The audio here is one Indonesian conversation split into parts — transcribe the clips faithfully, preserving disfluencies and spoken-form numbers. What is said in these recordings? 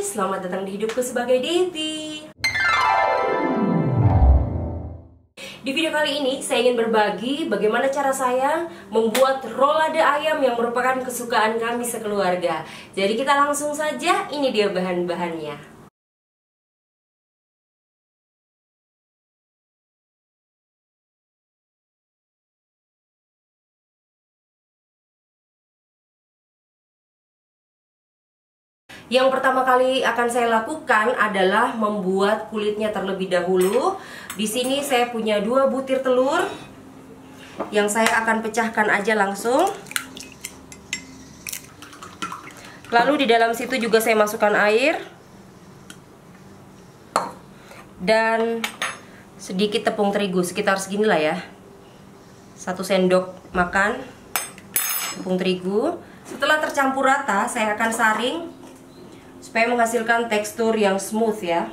selamat datang di hidupku sebagai Devi. Di video kali ini saya ingin berbagi bagaimana cara saya membuat rolade ayam yang merupakan kesukaan kami sekeluarga. Jadi kita langsung saja, ini dia bahan-bahannya. Yang pertama kali akan saya lakukan adalah membuat kulitnya terlebih dahulu. Di sini saya punya dua butir telur yang saya akan pecahkan aja langsung. Lalu di dalam situ juga saya masukkan air dan sedikit tepung terigu, sekitar segini lah ya. Satu sendok makan tepung terigu. Setelah tercampur rata, saya akan saring supaya menghasilkan tekstur yang smooth ya.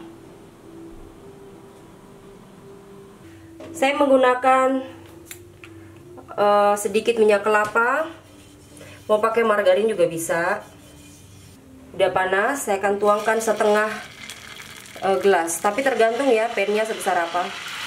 Saya menggunakan uh, sedikit minyak kelapa. Mau pakai margarin juga bisa. Udah panas, saya akan tuangkan setengah uh, gelas. Tapi tergantung ya pannya sebesar apa.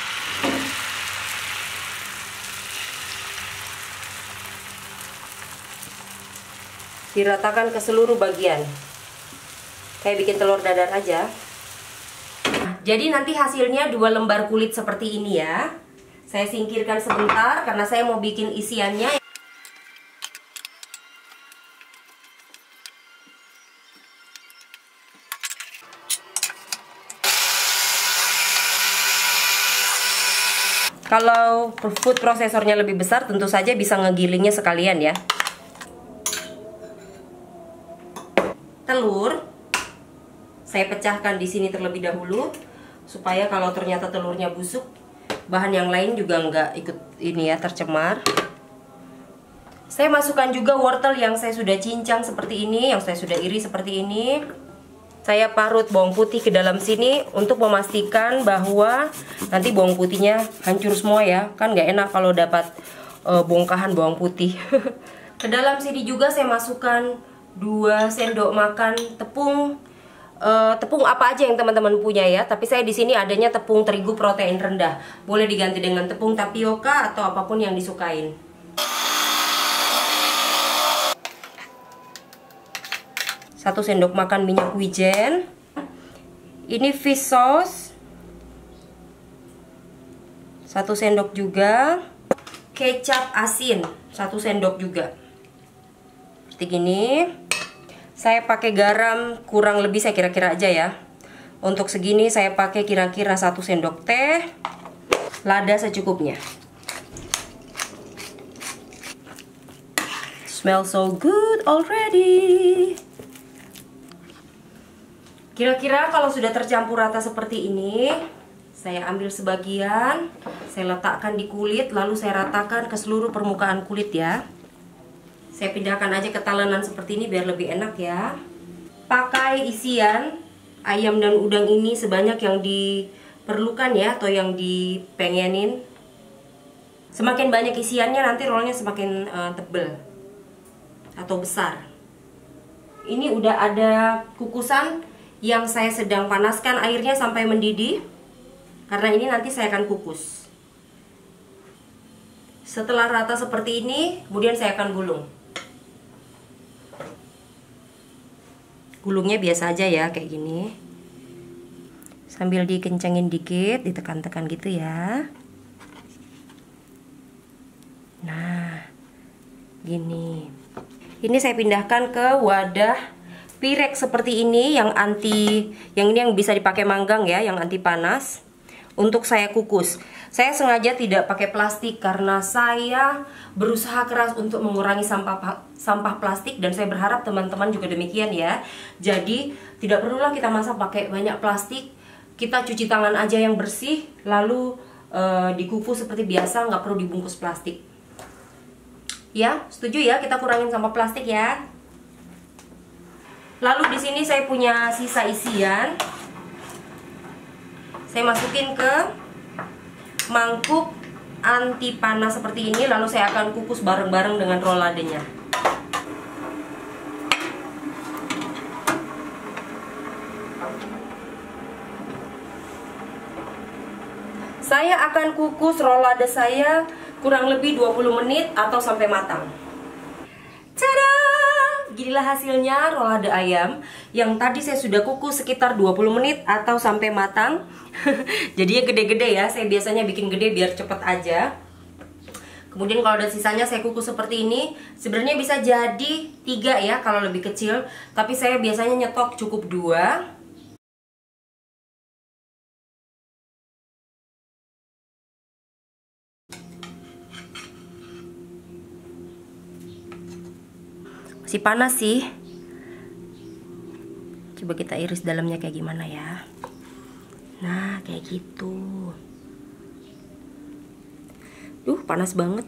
Diratakan ke seluruh bagian. Kayak bikin telur dadar aja. Nah, jadi nanti hasilnya dua lembar kulit seperti ini ya. Saya singkirkan sebentar karena saya mau bikin isiannya. Kalau food prosesornya lebih besar, tentu saja bisa ngegilingnya sekalian ya. Telur saya pecahkan di sini terlebih dahulu supaya kalau ternyata telurnya busuk, bahan yang lain juga nggak ikut ini ya tercemar. Saya masukkan juga wortel yang saya sudah cincang seperti ini, yang saya sudah iris seperti ini. Saya parut bawang putih ke dalam sini untuk memastikan bahwa nanti bawang putihnya hancur semua ya. Kan nggak enak kalau dapat e, bongkahan bawang putih. Ke dalam sini juga saya masukkan dua sendok makan tepung. Uh, tepung apa aja yang teman-teman punya ya, tapi saya di sini adanya tepung terigu protein rendah. Boleh diganti dengan tepung tapioka atau apapun yang disukain. Satu sendok makan minyak wijen. Ini fish sauce. Satu sendok juga. Kecap asin, satu sendok juga. Seperti gini. Saya pakai garam kurang lebih saya kira-kira aja ya. Untuk segini saya pakai kira-kira satu sendok teh. Lada secukupnya. Smells so good already. Kira-kira kalau sudah tercampur rata seperti ini, saya ambil sebagian, saya letakkan di kulit, lalu saya ratakan ke seluruh permukaan kulit ya. Saya pindahkan aja ke talenan seperti ini biar lebih enak ya. Pakai isian ayam dan udang ini sebanyak yang diperlukan ya, atau yang dipengenin. Semakin banyak isiannya nanti rollnya semakin uh, tebel atau besar. Ini udah ada kukusan yang saya sedang panaskan airnya sampai mendidih. Karena ini nanti saya akan kukus. Setelah rata seperti ini, kemudian saya akan gulung. Gulungnya biasa aja ya, kayak gini. Sambil dikencengin dikit, ditekan-tekan gitu ya. Nah, gini. Ini saya pindahkan ke wadah pirek seperti ini yang anti, yang ini yang bisa dipakai manggang ya, yang anti panas. Untuk saya kukus. Saya sengaja tidak pakai plastik karena saya berusaha keras untuk mengurangi sampah sampah plastik, dan saya berharap teman-teman juga demikian ya. Jadi tidak perlulah kita masak pakai banyak plastik. Kita cuci tangan aja yang bersih, lalu e, dikukus seperti biasa, nggak perlu dibungkus plastik. Ya, setuju ya, kita kurangin sampah plastik ya. Lalu di sini saya punya sisa isian. Saya masukin ke mangkuk anti panas seperti ini, lalu saya akan kukus bareng-bareng dengan roladenya. Saya akan kukus rolade saya kurang lebih dua puluh menit atau sampai matang. Tada! Ginilah hasilnya rolade ayam yang tadi saya sudah kukus sekitar dua puluh menit atau sampai matang. Jadinya gede-gede ya, saya biasanya bikin gede biar cepet aja. Kemudian kalau ada sisanya saya kukus seperti ini. Sebenarnya bisa jadi tiga ya kalau lebih kecil, tapi saya biasanya nyetok cukup dua. Masih panas sih. Coba kita iris dalamnya kayak gimana ya. Nah, kayak gitu. Duh, panas banget.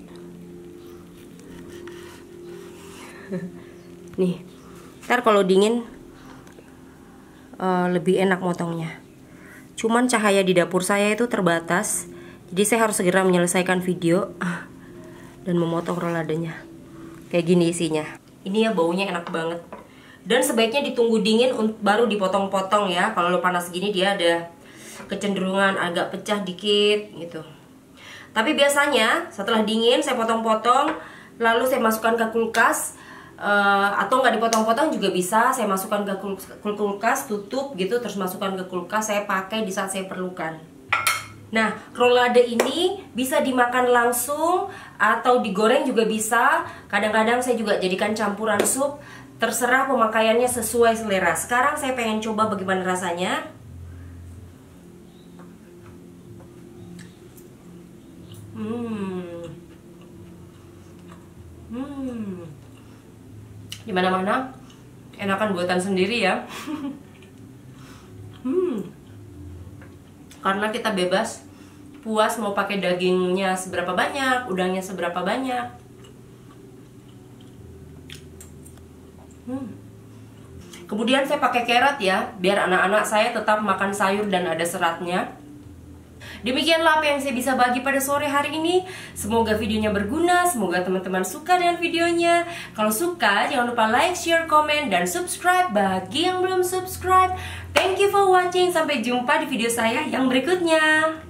Nih, ntar kalau dingin uh, lebih enak motongnya. Cuman cahaya di dapur saya itu terbatas, jadi saya harus segera menyelesaikan video dan memotong roladenya. Kayak gini isinya. Ini ya baunya enak banget. Dan sebaiknya ditunggu dingin baru dipotong-potong ya. Kalau panas gini dia ada kecenderungan agak pecah dikit gitu. Tapi biasanya setelah dingin saya potong-potong, lalu saya masukkan ke kulkas, uh, atau nggak dipotong-potong juga bisa. Saya masukkan ke kulkas, tutup gitu, terus masukkan ke kulkas. Saya pakai di saat saya perlukan. Nah, rolade ini bisa dimakan langsung atau digoreng juga bisa. Kadang-kadang saya juga jadikan campuran sup. Terserah pemakaiannya sesuai selera. Sekarang saya pengen coba bagaimana rasanya. Hmm, hmm, dimana-mana enakan buatan sendiri ya. hmm, karena kita bebas, puas mau pakai dagingnya seberapa banyak, udangnya seberapa banyak. Hmm. Kemudian saya pakai carrot ya, biar anak-anak saya tetap makan sayur dan ada seratnya. Demikianlah apa yang saya bisa bagi pada sore hari ini. Semoga videonya berguna, semoga teman-teman suka dengan videonya. Kalau suka, jangan lupa like, share, komen, dan subscribe bagi yang belum subscribe. Thank you for watching, sampai jumpa di video saya yang berikutnya.